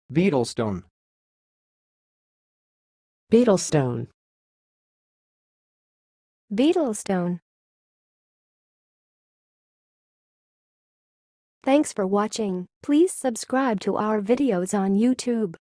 beetlestone, beetlestone, beetlestone. Thanks for watching. Please subscribe to our videos on YouTube.